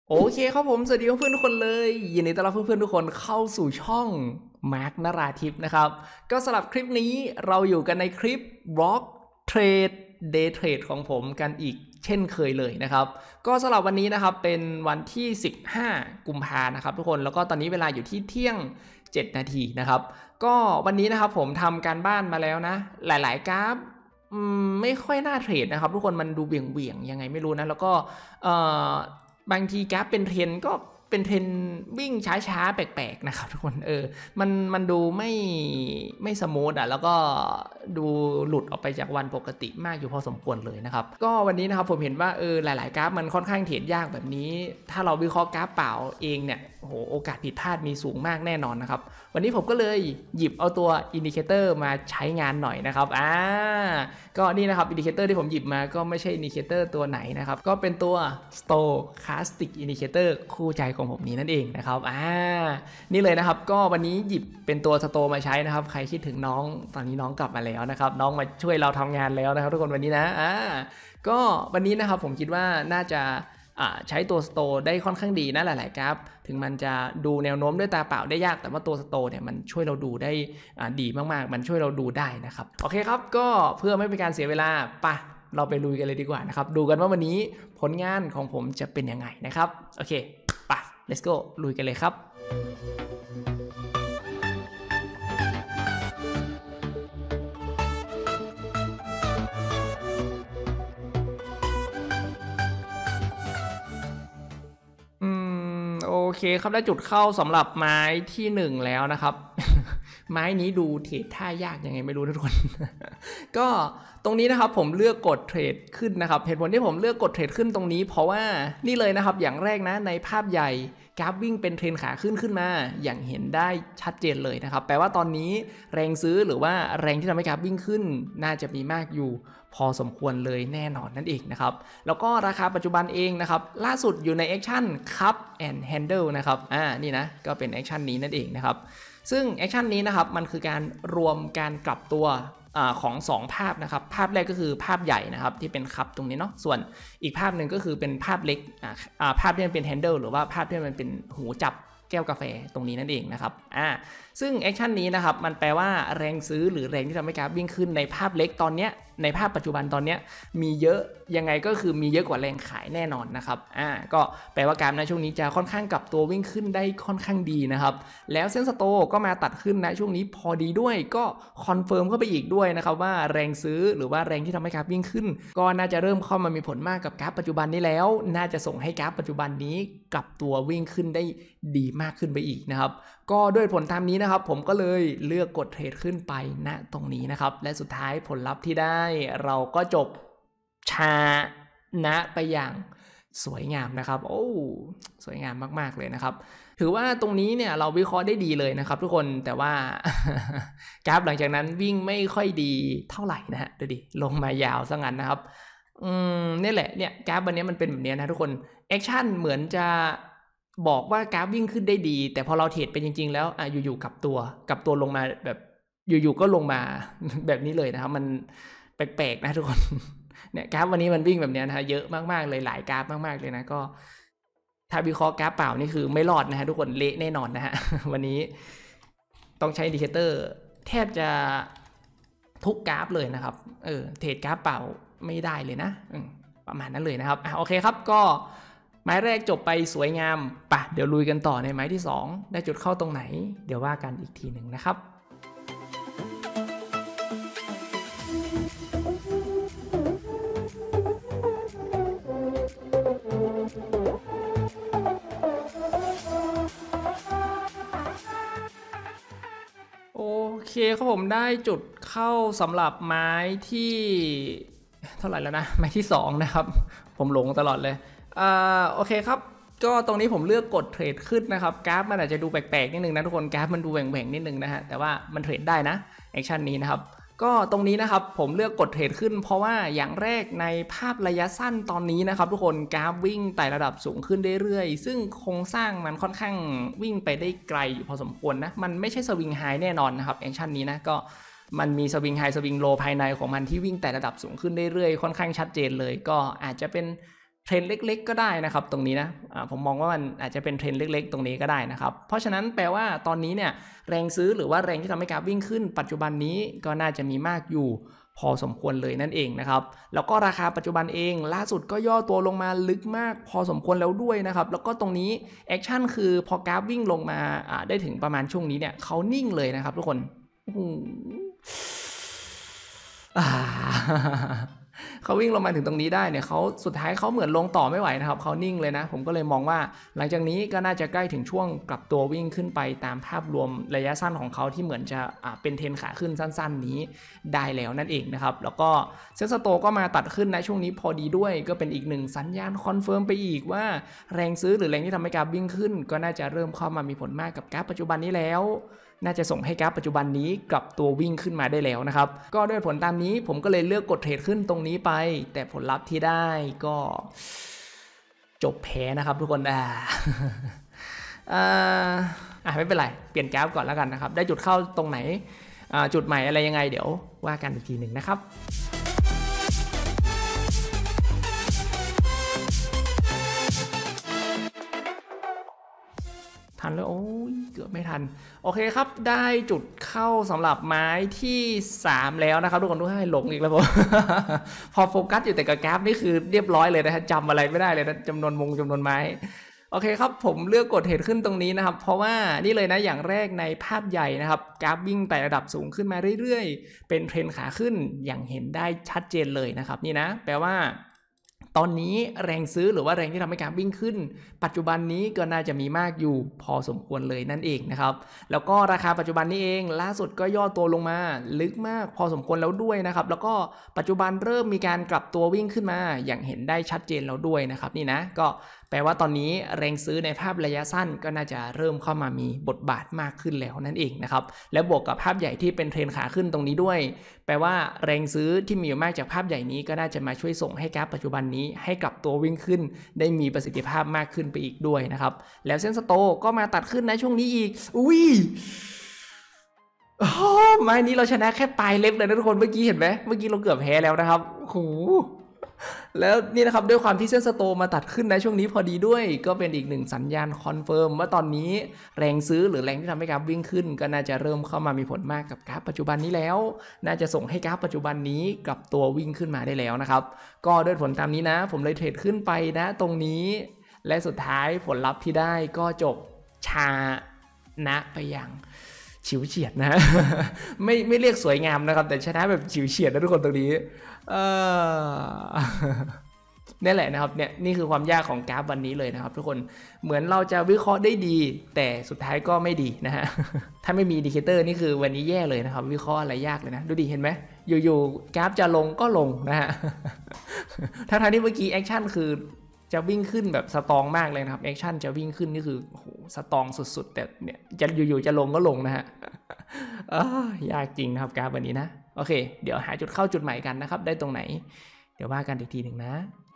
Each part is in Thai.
โอเคครับผมสวัสดีเพื่อนๆทุกคนเลยยินดีต้อนรับเพื่อนๆทุกคนเข้าสู่ช่อง Mark นราธิปนะครับก็สำหรับคลิปนี้เราอยู่กันในคลิป Block Trade Day Trade ของผมกันอีกเช่นเคยเลยนะครับก็สำหรับวันนี้นะครับเป็นวันที่15กุมภานะครับทุกคนแล้วก็ตอนนี้เวลาอยู่ที่เที่ยง7นาทีนะครับก็วันนี้นะครับผมทำการบ้านมาแล้วนะหลายๆกราฟไม่ค่อยน่าเทรดนะครับทุกคนมันดูเบี่ยงๆยังไงไม่รู้นะแล้วก็บางทีกราฟเป็นเทรนก็เป็นเทรนวิ่งช้าๆแปลกๆนะครับทุกคนมันดูไม่สมูทอ่ะแล้วก็ดูหลุดออกไปจากวันปกติมากอยู่พอสมควรเลยนะครับก็วันนี้นะครับผมเห็นว่าหลายๆกราฟมันค่อนข้างเทรดยากแบบนี้ถ้าเราวิเคราะห์กราฟเปล่าเองเนี่ยโอ้โหโอกาสผิดพลาดมีสูงมากแน่นอนนะครับวันนี้ผมก็เลยหยิบเอาตัวอินดิเคเตอร์มาใช้งานหน่อยนะครับก็นี่นะครับอินดิเคเตอร์ที่ผมหยิบมาก็ไม่ใช่อินดิเคเตอร์ตัวไหนนะครับก็เป็นตัว Stochastic Indicator คู่ใจของผมนี้นั่นเองนะครับนี่เลยนะครับก็วันนี้หยิบเป็นตัวสโตมาใช้นะครับใครคิดถึงน้องตอนนี้น้องกลับมาแล้วนะครับน้องมาช่วยเราทำงานแล้วนะครับทุกคนวันนี้นะก็วันนี้นะครับผมคิดว่าน่าจะใช้ตัวสโตได้ค่อนข้างดีนะหลายๆกราฟถึงมันจะดูแนวโน้มด้วยตาเปล่าได้ยากแต่ว่าตัวสโตเนี่ยมันช่วยเราดูได้ดีมากๆมันช่วยเราดูได้นะครับโอเคครับก็เพื่อไม่เป็นการเสียเวลาเราไปลุยกันเลยดีกว่านะครับดูกันว่าวันนี้ผลงานของผมจะเป็นยังไงนะครับโอเคlet's go ลุยกันเลยครับโอเคครับได้จุดเข้าสำหรับไม้ที่1แล้วนะครับ ไม้นี้ดูเทรดท่ายากยังไงไม่รู้ทุกคน ก็ตรงนี้นะครับผมเลือกกดเทรดขึ้นนะครับเหตุผลที่ผมเลือกกดเทรดขึ้นตรงนี้เพราะว่านี่เลยนะครับอย่างแรกนะในภาพใหญ่กราฟวิ่งเป็นเทรนขาขึ้นมาอย่างเห็นได้ชัดเจนเลยนะครับแปลว่าตอนนี้แรงซื้อหรือว่าแรงที่ทำให้กราฟวิ่งขึ้นน่าจะมีมากอยู่พอสมควรเลยแน่นอนนั่นเองนะครับแล้วก็ราคาปัจจุบันเองนะครับล่าสุดอยู่ในแอคชั่น Cup and Handle นะครับนี่นะก็เป็นแอคชั่นนี้นั่นเองนะครับซึ่งแอคชั่นนี้นะครับมันคือการรวมการกลับตัวของ2ภาพนะครับภาพแรกก็คือภาพใหญ่นะครับที่เป็นคัพตรงนี้เนาะส่วนอีกภาพหนึ่งก็คือเป็นภาพเล็กภาพที่มันเป็นแฮนเดิลหรือว่าภาพที่มันเป็นหูจับแก้วกาแฟตรงนี้นั่นเองนะครับซึ่งแอคชั่นนี้นะครับมันแปลว่าแรงซื้อหรือแรงที่ทำให้กราฟวิ่งขึ้นในภาพเล็กตอนเนี้ยในภาพปัจจุบันตอนนี้มีเยอะยังไงก็คือมีเยอะกว่าแรงขายแน่นอนนะครับก็แปลว่ากราฟในช่วงนี้จะค่อนข้างกลับตัววิ่งขึ้นได้ค่อนข้างดีนะครับแล้วเส้นสโตก็มาตัดขึ้นนะช่วงนี้พอดีด้วยก็คอนเฟิร์มเข้าไปอีกด้วยนะครับว่าแรงซื้อหรือว่าแรงที่ทำให้กราฟวิ่งขึ้นก็น่าจะเริ่มเข้ามามีผลมากกับกราฟปัจจุบันนี้แล้วน่าจะส่งให้กราฟปัจจุบันนี้กลับตัววิ่งขึ้นได้ดีมากขึ้นไปอีกนะครับก็ด้วยผลตามนี้นะครับผมก็เลยเลือกกดเทรดขึ้นไปณตรงนี้นะครับและสุดท้ายผลลัพธ์ที่ได้เราก็จบชนะไปอย่างสวยงามนะครับโอ้สวยงามมากๆเลยนะครับถือว่าตรงนี้เนี่ยเราวิเคราะห์ได้ดีเลยนะครับทุกคนแต่ว่า กราฟหลังจากนั้นวิ่งไม่ค่อยดีเท่าไหร่นะฮะดูดิลงมายาวซะงั้นนะครับนี่แหละเนี่ยกราฟวันนี้มันเป็นแบบนี้นะทุกคนแอคชั่นเหมือนจะบอกว่ากราฟวิ่งขึ้นได้ดีแต่พอเราเทรดไปจริงๆแล้วอยู่ๆกลับตัวลงมาแบบอยู่ๆก็ลงมาแบบนี้เลยนะครับมันแปลกๆนะทุกคน เนี่ยกราฟวันนี้มันวิ่งแบบนี้นะฮะเยอะมากๆเลยหลายกราฟมากๆเลยนะก็ถ้าวิเคราะห์กราฟเปล่านี่คือไม่รอดนะฮะทุกคนเละแน่นอนนะฮะ วันนี้ต้องใช้อินดิเคเตอร์แทบจะทุกกราฟเลยนะครับเทรดกราฟเปล่าไม่ได้เลยนะประมาณนั้นเลยนะครับโอเคครับก็ไม้แรกจบไปสวยงามเดี๋ยวลุยกันต่อในไม้ที่2ได้จุดเข้าตรงไหนเดี๋ยวว่ากันอีกทีหนึ่งนะครับโอเคครับผมได้จุดเข้าสำหรับไม้ที่เท่าไหร่แล้วนะไม้ที่2นะครับผมหลงตลอดเลยโอเคครับก็ตรงนี้ผมเลือกกดเทรดขึ้นนะครับกราฟมันอาจจะดูแปลกๆนิดนึงนะทุกคนกราฟมันดูแหว่งๆนิดนึงนะฮะแต่ว่ามันเทรดได้นะแอคชั่นนี้นะครับก็ตรงนี้นะครับผมเลือกกดเทรดขึ้นเพราะว่าอย่างแรกในภาพระยะสั้นตอนนี้นะครับทุกคนกราฟวิ่งไต่ระดับสูงขึ้นเรื่อยๆซึ่งโครงสร้างมันค่อนข้างวิ่งไปได้ไกลอยู่พอสมควรนะมันไม่ใช่สวิงไฮแน่นอนนะครับแอคชั่นนี้นะก็มันมีสวิงไฮสวิงโลภายในของมันที่วิ่งไต่ระดับสูงขึ้นเรื่อยๆค่อนข้างชัดเจนเลยก็อาจจะเป็นเทรนเล็กๆก็ได้นะครับตรงนี้นะผมมองว่ามันอาจจะเป็นเทรนเล็กๆตรงนี้ก็ได้นะครับเพราะฉะนั้นแปลว่าตอนนี้เนี่ยแรงซื้อหรือว่าแรงที่ทำให้กราฟวิ่งขึ้นปัจจุบันนี้ก็น่าจะมีมากอยู่พอสมควรเลยนั่นเองนะครับแล้วก็ราคาปัจจุบันเองล่าสุดก็ย่อตัวลงมาลึกมากพอสมควรแล้วด้วยนะครับแล้วก็ตรงนี้แอคชั่นคือพอกราฟวิ่งลงมาได้ถึงประมาณช่วงนี้เนี่ยเขานิ่งเลยนะครับทุกคนเขาวิ่งลงมาถึงตรงนี้ได้เนี่ยเขาสุดท้ายเขาเหมือนลงต่อไม่ไหวนะครับเขานิ่งเลยนะผมก็เลยมองว่าหลังจากนี้ก็น่าจะใกล้ถึงช่วงกลับตัววิ่งขึ้นไปตามภาพรวมระยะสั้นของเขาที่เหมือนจะเป็นเทรนขาขึ้นสั้นๆนี้ได้แล้วนั่นเองนะครับแล้วก็เซ็ตสโตก็มาตัดขึ้นในช่วงนี้พอดีด้วยก็เป็นอีกหนึ่งสัญญาณคอนเฟิร์มไปอีกว่าแรงซื้อหรือแรงที่ทำให้กราฟวิ่งขึ้นก็น่าจะเริ่มเข้ามามีผลมากกับกราฟปัจจุบันนี้แล้วน่าจะส่งให้กราฟปัจจุบันนี้กลับตัววิ่งขึ้นมาได้แล้วนะครับก็ด้วยผลตามนี้ผมก็เลยเลือกกดเทรดขึ้นตรงนี้ไปแต่ผลลัพธ์ที่ได้ก็จบแพ้นะครับทุกคนไม่เป็นไรเปลี่ยนกราฟก่อนแล้วกันนะครับได้จุดเข้าตรงไหนจุดใหม่อะไรยังไงเดี๋ยวว่ากันอีกทีหนึ่งนะครับทันแล้วโอ้ยเกือบไม่ทันโอเคครับได้จุดเข้าสำหรับไม้ที่3แล้วนะครับทุกคนทุกท่านหลงอีกแล้วผม พอโฟกัสอยู่แต่กับกราฟนี่คือเรียบร้อยเลยนะฮะจำอะไรไม่ได้เลยนะจำนวนไม้โอเคครับผมเลือกกดเทรดขึ้นตรงนี้นะครับเพราะว่านี่เลยนะอย่างแรกในภาพใหญ่นะครับกราฟวิ่งไต่ระดับสูงขึ้นมาเรื่อยๆเป็นเทรนขาขึ้นอย่างเห็นได้ชัดเจนเลยนะครับนี่นะแปลว่าตอนนี้แรงซื้อหรือว่าแรงที่ทำให้กราฟวิ่งขึ้นปัจจุบันนี้ก็น่าจะมีมากอยู่พอสมควรเลยนั่นเองนะครับแล้วก็ราคาปัจจุบันนี้เองล่าสุดก็ย่อตัวลงมาลึกมากพอสมควรแล้วด้วยนะครับแล้วก็ปัจจุบันเริ่มมีการกลับตัววิ่งขึ้นมาอย่างเห็นได้ชัดเจนแล้วด้วยนะครับนี่นะก็แปลว่าตอนนี้แรงซื้อในภาพระยะสั้นก็น่าจะเริ่มเข้ามามีบทบาทมากขึ้นแล้วนั่นเองนะครับและบวกกับภาพใหญ่ที่เป็นเทรนขาขึ้นตรงนี้ด้วยแปลว่าแรงซื้อที่มีอยู่มากจากภาพใหญ่นี้ก็น่าจะมาช่วยส่งให้กราฟปัจจุบันนี้ให้กลับตัววิ่งขึ้นได้มีประสิทธิภาพมากขึ้นไปอีกด้วยนะครับแล้วเส้นสโตก็มาตัดขึ้นในช่วงนี้อีกไม้นี้เราชนะแค่ปลายเล็บเลยนะทุกคนเมื่อกี้เห็นไหมเมื่อกี้เราเกือบแพ้แล้วนะครับโอ้โหแล้วนี่นะครับด้วยความที่เส้นสโตมาตัดขึ้นในช่วงนี้พอดีด้วยก็เป็นอีกหนึ่งสัญญาณคอนเฟิร์มว่าตอนนี้แรงซื้อหรือแรงที่ทำให้กราฟวิ่งขึ้นก็น่าจะเริ่มเข้ามามีผลมากกับกราฟปัจจุบันนี้แล้วน่าจะส่งให้กราฟปัจจุบันนี้กลับตัววิ่งขึ้นมาได้แล้วนะครับก็ด้วยผลตามนี้นะผมเลยเทรดขึ้นไปนะตรงนี้และสุดท้ายผลลัพธ์ที่ได้ก็จบชนะไปอย่างฉิวเฉียดนะ ไม่เรียกสวยงามนะครับแต่ชนะแบบฉิวเฉียดนะทุกคนตรงนี้นี่แหละนะครับเนี่ยนี่คือความยากของกราฟวันนี้เลยนะครับทุกคนเหมือนเราจะวิเคราะห์ได้ดีแต่สุดท้ายก็ไม่ดีนะฮะ ถ้าไม่มีอินดิเคเตอร์นี่คือวันนี้แย่เลยนะครับวิเคราะห์อะไรยากเลยนะดูดิเห็นไหมอยู่ๆกราฟจะลงก็ลงนะฮะ ทั้งที่เมื่อกี้แอคชั่นคือจะวิ่งขึ้นแบบสตรองมากเลยนะครับแอคชั่นจะวิ่งขึ้นนี่คือโอ้โหสตรองสุดๆแต่เนี่ยจะอยู่ๆจะลงก็ลงนะฮะ ยากจริงนะครับกราฟวันนี้นะโอเคเดี๋ยวหาจุดเข้าจุดใหม่กันนะครับได้ตรงไหนเดี๋ยวว่ากันอีกทีหนึ่งนะ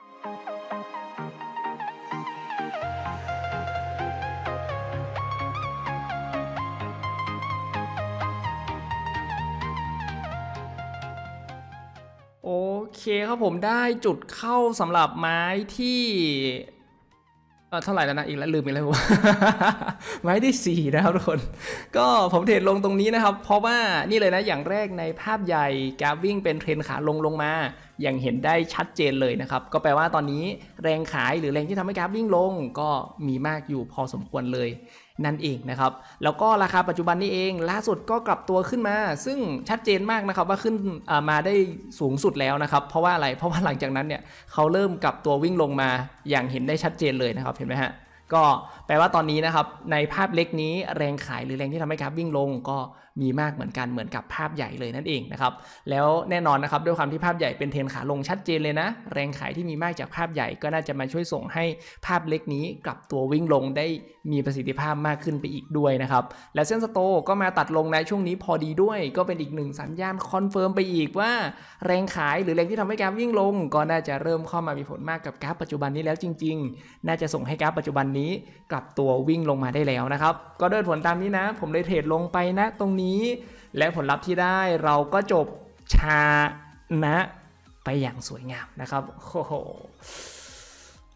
โอเคครับผมได้จุดเข้าสำหรับไม้ที่เท่าไหร่แล้วนะอีกแล้วลืมอีกแล้ว ไม้ที่4นะครับทุกคนก็ผมเทรดลงตรงนี้นะครับเพราะว่านี่เลยนะอย่างแรกในภาพใหญ่กราฟวิ่งเป็นเทรนขาลงมาอย่างเห็นได้ชัดเจนเลยนะครับก็แปลว่าตอนนี้แรงขายหรือแรงที่ทำให้กราฟวิ่งลงก็มีมากอยู่พอสมควรเลยนั่นเองนะครับแล้วก็ราคาปัจจุบันนี้เองล่าสุดก็กลับตัวขึ้นมาซึ่งชัดเจนมากนะครับว่าขึ้นมาได้สูงสุดแล้วนะครับเพราะว่าอะไรเพราะว่าหลังจากนั้นเนี่ยเขาเริ่มกลับตัววิ่งลงมาอย่างเห็นได้ชัดเจนเลยนะครับเห็นไหมฮะก็แปลว่าตอนนี้นะครับในภาพเล็กนี้แรงขายหรือแรงที่ทำให้กราฟวิ่งลงก็มีมากเหมือนกันเหมือนกับภาพใหญ่เลยนั่นเองนะครับแล้วแน่นอนนะครับด้วยความที่ภาพใหญ่เป็นเทรนขาลงชัดเจนเลยนะแรงขายที่มีมากจากภาพใหญ่ก็น่าจะมาช่วยส่งให้ภาพเล็กนี้กลับตัววิ่งลงได้มีประสิทธิภาพมากขึ้นไปอีกด้วยนะครับและเส้นสโตก็มาตัดลงในช่วงนี้พอดีด้วยก็เป็นอีกหนึ่งสัญญาณคอนเฟิร์มไปอีกว่าแรงขายหรือแรงที่ทำให้กราฟวิ่งลงก็น่าจะเริ่มเข้ามามีผลมากกับกราฟปัจจุบันนี้แล้วจริงๆน่าจะส่งให้กราฟปัจจุบันนี้กลับตัววิ่งลงมาได้แล้วนะครับก็ด้วยผลตามนี้นะผมเลยเทรดลงไปนะตรงนี้และผลลัพธ์ที่ได้เราก็จบชนะไปอย่างสวยงามนะครับโอ้โห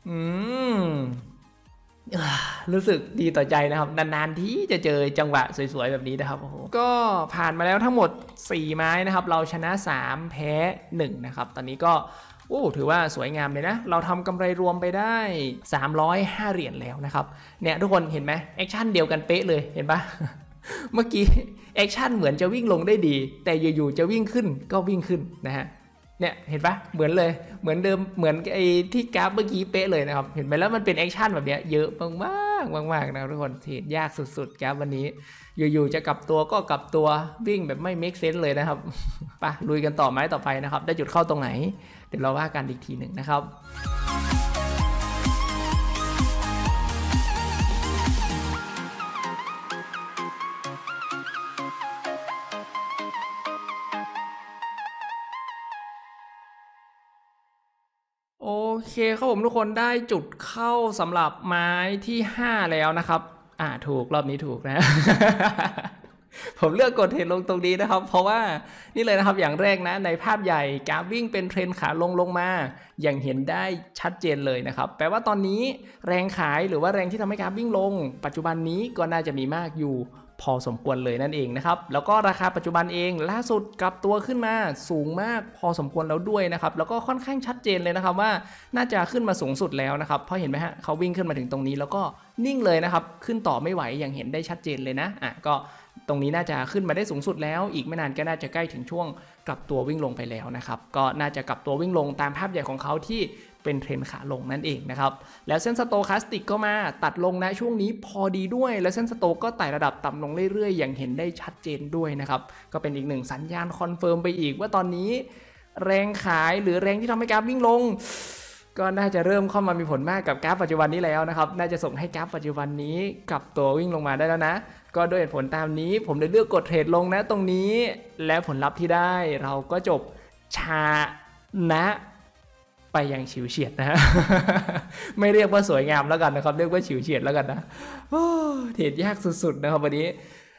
อืมรู้สึกดีต่อใจนะครับนานๆที่จะเจอจังหวะสวยๆแบบนี้นะครับโอ้โหก็ผ่านมาแล้วทั้งหมด4ไม้นะครับเราชนะ3แพ้1นะครับตอนนี้ก็ถือว่าสวยงามเลยนะเราทำกำไรรวมไปได้305เหรียญแล้วนะครับเนี่ยทุกคนเห็นไหมแอคชั่นเดียวกันเป๊ะเลยเห็นปะ เมื่อกี้แอคชั่นเหมือนจะวิ่งลงได้ดีแต่อยู่ๆจะวิ่งขึ้นก็วิ่งขึ้นนะฮะเนี่ยเห็นปะเหมือนเลยเหมือนเดิมเหมือนไอ้ที่กราฟเมื่อกี้เป๊ะเลยนะครับเห็นไหมแล้วมันเป็นแอคชั่นแบบเนี้ยเยอะมากๆมากๆนะทุกคนเทรดยากสุดๆกราฟวันนี้อยู่ๆจะกลับตัวก็กลับตัววิ่งแบบไม่ make sense เลยนะครับไปลุยกันต่อไม้ต่อไปนะครับได้จุดเข้าตรงไหนเดี๋ยวเราว่ากันอีกทีหนึ่งนะครับโอเคครับผมทุกคนได้จุดเข้าสำหรับไม้ที่5แล้วนะครับถูกรอบนี้ถูกนะ ผมเลือกกดเทรนลงตรงนี้นะครับเพราะว่านี่เลยนะครับอย่างแรกนะในภาพใหญ่กราฟวิ่งเป็นเทรนขาลงมาอย่างเห็นได้ชัดเจนเลยนะครับแปลว่าตอนนี้แรงขายหรือว่าแรงที่ทำให้กราฟวิ่งลงปัจจุบันนี้ก็น่าจะมีมากอยู่พอสมควรเลยนั่นเองนะครับแล้วก็ราคาปัจจุบันเองล่าสุดกลับตัวขึ้นมาสูงมากพอสมควรแล้วด้วยนะครับแล้วก็ค่อนข้างชัดเจนเลยนะครับว่าน่าจะขึ้นมาสูงสุดแล้วนะครับเพราะเห็นไหมฮะเขาวิ่งขึ้นมาถึงตรงนี้แล้วก็นิ่งเลยนะครับขึ้นต่อไม่ไหวอย่างเห็นได้ชัดเจนเลยนะก็ตรงนี้น่าจะขึ้นมาได้สูงสุดแล้วอีกไม่นานก็น่าจะใกล้ถึงช่วงกลับตัววิ่งลงไปแล้วนะครับก็น่าจะกลับตัววิ่งลงตามภาพใหญ่ของเขาที่เป็นเทรนขาลงนั่นเองนะครับแล้วเส้นสโตคาสติกก็มาตัดลงนะช่วงนี้พอดีด้วยแล้วเส้นสโตก็ไต่ระดับต่ำลงเรื่อยๆอย่างเห็นได้ชัดเจนด้วยนะครับก็เป็นอีกหนึ่งสัญญาณคอนเฟิร์มไปอีกว่าตอนนี้แรงขายหรือแรงที่ทำให้กราฟวิ่งลงก็น่าจะเริ่มเข้ามามีผลมากกับกราฟปัจจุบันนี้แล้วนะครับน่าจะส่งให้กราฟปัจจุบันนี้กลับตัววิ่งลงมาได้แล้วนะก็ด้วยเหตุผลตามนี้ผมเลยเลือกกดเทรดลงนะตรงนี้และผลลัพธ์ที่ได้เราก็จบชนะไปอย่างฉิวเฉียดนะฮะ ไม่เรียกว่าสวยงามแล้วกันนะครับเรียกว่าฉิวเฉียดแล้วกันนะเทรดยากสุดๆนะครับวันนี้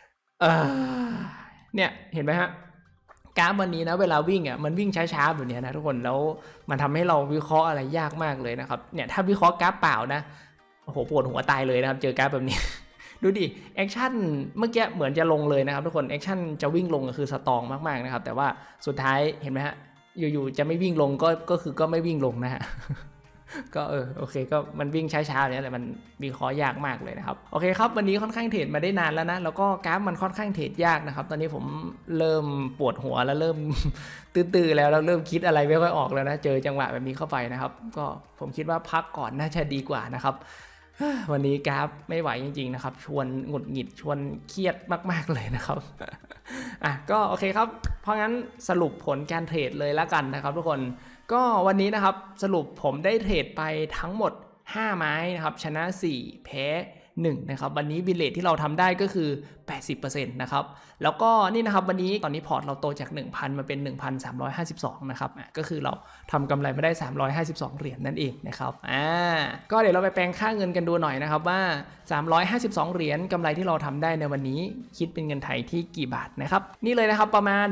เนี่ยเห็นไหมฮะกราฟวันนี้นะเวลาวิ่งมันวิ่งช้าๆแบบนี้นะทุกคนแล้วมันทำให้เราวิเคราะห์อะไรยากมากเลยนะครับเนี่ยถ้าวิเคราะห์กราฟเปล่านะโอ้โหปวดหัวตายเลยนะครับเจอกราฟแบบนี้ ดูดิแอคชั่นเมื่อกี้เหมือนจะลงเลยนะครับทุกคนแอคชั่นจะวิ่งลงก็คือสตรองมากๆนะครับแต่ว่าสุดท้ายเห็นไหมฮะอยู่ๆจะไม่วิ่งลงก็คือก็ไม่วิ่งลงนะฮะ ก็โอเคก็มันวิ่งช้าๆเนี่ยแต่มันวิเคราะห์ยากมากเลยนะครับโอเคครับวันนี้ค่อนข้างเทรดมาได้นานแล้วนะแล้วก็กราฟมันค่อนข้างเทรดยากนะครับตอนนี้ผมเริ่มปวดหัวแล้วเริ่ม ตื้อๆแล้วเริ่มคิดอะไรไม่ค่อยออกแล้วนะเจอจังหวะแบบนี้เข้าไปนะครับก็ผมคิดว่าพักก่อนน่าจะดีกว่านะครับวันนี้กราฟไม่ไหวจริงๆนะครับชวนหงุดหงิดชวนเครียดมากๆเลยนะครับ ก็โอเคครับเพราะงั้นสรุปผลการเทรดเลยละกันนะครับทุกคนก็วันนี้นะครับสรุปผมได้เทรดไปทั้งหมด5ไม้นะครับชนะ4แพ้1นะครับวันนี้บิลเลทที่เราทำได้ก็คือ 80% นะครับแล้วก็นี่นะครับวันนี้ตอนนี้พอร์ตเราโตจาก 1,000 มาเป็น 1,352 นะครับก็คือเราทำกำไรมาได้352เหรียญนั่นเองนะครับก็เดี๋ยวเราไปแปลงค่าเงินกันดูหน่อยนะครับว่า352เหรียญกำไรที่เราทำได้ในวันนี้คิดเป็นเงินไทยที่กี่บาทนะครับนี่เลยนะครับประมาณ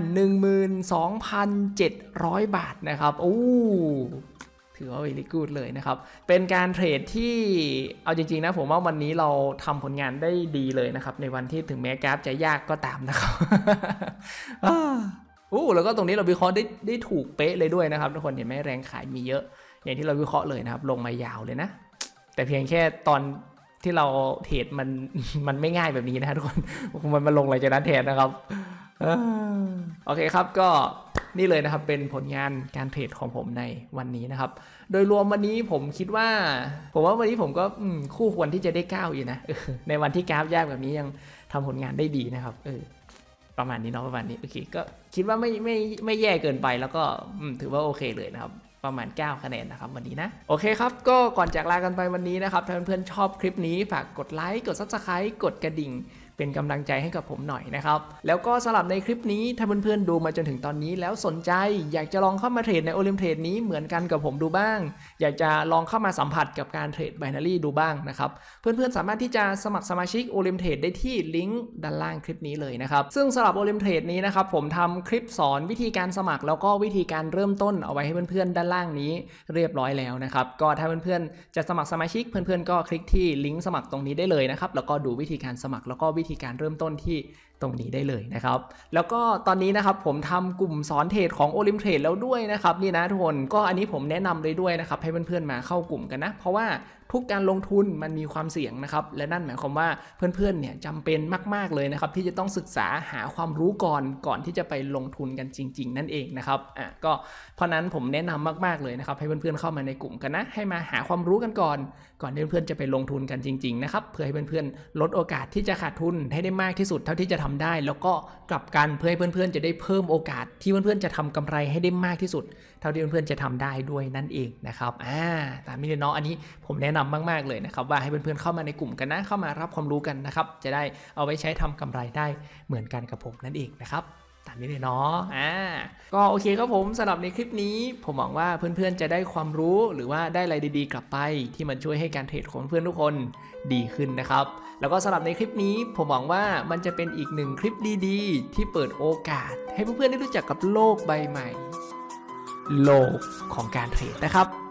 12,700 บาทนะครับถือว่า very good เลยนะครับเป็นการเทรดที่เอาจริงๆนะผมว่าวันนี้เราทำผลงานได้ดีเลยนะครับในวันที่ถึงแม้กราฟจะยากก็ตามนะครับ แล้วก็ตรงนี้เราวิเคราะห์ได้ถูกเป๊ะเลยด้วยนะครับทุกคนเห็นไหมแรงขายมีเยอะอย่างที่เราวิเคราะห์เลยนะครับลงมายาวเลยนะแต่เพียงแค่ตอนที่เราเทรดมันไม่ง่ายแบบนี้นะทุกคนมันมาลงอะไรจากนั้นแทนนะครับโอเคครับก็นี่เลยนะครับเป็นผลงานการเทรดของผมในวันนี้นะครับโดยรวมวันนี้ผมคิดว่าวันนี้ผมก็คู่ควรที่จะได้ก้าวอยู่นะในวันที่กราฟยากแบบนี้ยังทำผลงานได้ดีนะครับประมาณนี้เนาะประมาณนี้โอเคก็คิดว่าไม่แย่เกินไปแล้วก็ถือว่าโอเคเลยนะครับประมาณ9คะแนนนะครับวันนี้นะโอเคครับก็ก่อนจากลากันไปวันนี้นะครับถ้าเพื่อนๆชอบคลิปนี้ฝากกดไลค์กด Subscribe กดกระดิ่งเป็นกำลังใจให้กับผมหน่อยนะครับแล้วก็สำหรับในคลิปนี้ถ้าเพื่อนๆดูมาจนถึงตอนนี้แล้วสนใจอยากจะลองเข้ามาเทรดในโอลิมเทรดนี้เหมือนกันกับผมดูบ้างอยากจะลองเข้ามาสัมผัสกับการเทรด Binary ดูบ้างนะครับเพื่อนๆสามารถที่จะสมัครสมาชิกโอลิมเทรดได้ที่ลิงก์ด้านล่างคลิปนี้เลยนะครับซึ่งสำหรับโอลิมเทรดนี้นะครับผมทำคลิปสอนวิธีการสมัครแล้วก็วิธีการเริ่มต้นเอาไว้ให้เพื่อนๆด้านล่างนี้เรียบร้อยแล้วนะครับก็ถ้าเพื่อนๆจะสมัครสมาชิกเพื่อนๆก็คลิกที่ลิงก์สมัครตรงนี้ได้เลยนะครับแล้วก็ดูวิธีการสมัครแล้วก็วิธีการเริ่มต้นที่ตรงนี้ได้เลยนะครับแล้วก็ตอนนี้นะครับผมทำกลุ่มสอนเทรดของโอลิมเทรดแล้วด้วยนะครับนี่นะทุกคนก็อันนี้ผมแนะนำเลยด้วยนะครับให้เพื่อนๆมาเข้ากลุ่มกันนะเพราะว่าทุกการลงทุนมันมีความเสี่ยงนะครับและนั่นหมายความว่าเพื่อนๆเนี่ยจำเป็นมากๆเลยนะครับที่จะต้องศึกษาหาความรู้ก่อนที่จะไปลงทุนกันจริงๆนั่นเองนะครับก็เพราะนั้นผมแนะนำมากๆเลยนะครับให้เพื่อนๆเข้ามาในกลุ่มกันนะให้มาหาความรู้กันก่อนที่เพื่อนๆจะไปลงทุนกันจริงๆนะครับเพื่อให้เพื่อนๆลดโอกาสที่จะขาดทุนให้ได้มากที่สุดเท่าที่จะทำได้แล้วก็กลับกันเพื่อให้เพื่อนๆจะได้เพิ่มโอกาสที่เพื่อนๆจะทำกำไรให้ได้มากที่สุดเท่าที่เพื่อนๆจะทำได้ด้วยนั่นเองนะครับตามนี้เลยเนาะอันนี้ผมแนะนำมากๆเลยนะครับว่าให้เพื่อนๆเข้ามาในกลุ่มกันนะเข้ามารับความรู้กันนะครับจะได้เอาไว้ใช้ทำกำไรได้เหมือนกันกับผมนั่นเองนะครับตามนี้เลยเนาะก็โอเคครับผมสำหรับในคลิปนี้ผมหวังว่าเพื่อนๆจะได้ความรู้หรือว่าได้อะไรดีๆกลับไปที่มันช่วยให้การเทรดของเพื่อนทุกคนดีขึ้นนะครับแล้วก็สำหรับในคลิปนี้ผมหวังว่ามันจะเป็นอีกหนึ่งคลิปดีๆที่เปิดโอกาสให้เพื่อนๆได้รู้จักกับโลกใบใหม่โลกของการเทรดนะครับ